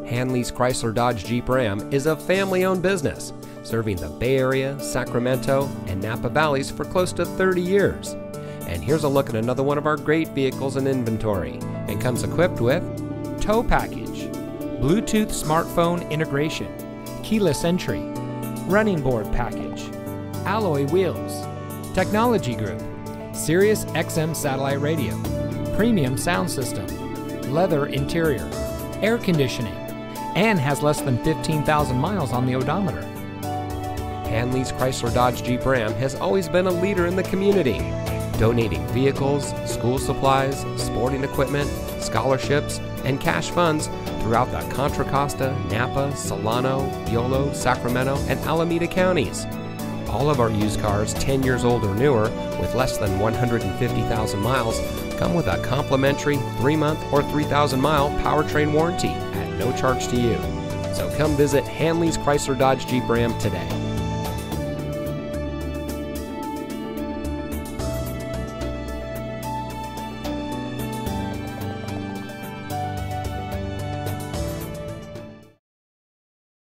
Hanley's Chrysler Dodge Jeep Ram is a family-owned business, serving the Bay Area, Sacramento, and Napa Valleys for close to 30 years. And here's a look at another one of our great vehicles in inventory. It comes equipped with tow package, Bluetooth smartphone integration, keyless entry, running board package, alloy wheels, technology group, Sirius XM satellite radio, premium sound system, leather interior, air conditioning, and has less than 15,000 miles on the odometer. Hanley's Chrysler Dodge Jeep Ram has always been a leader in the community, donating vehicles, school supplies, sporting equipment, scholarships, and cash funds throughout the Contra Costa, Napa, Solano, Yolo, Sacramento, and Alameda counties. All of our used cars 10 years old or newer with less than 150,000 miles come with a complimentary 3-month or 3,000-mile powertrain warranty at no charge to you. So come visit Hanley's Chrysler Dodge Jeep Ram today.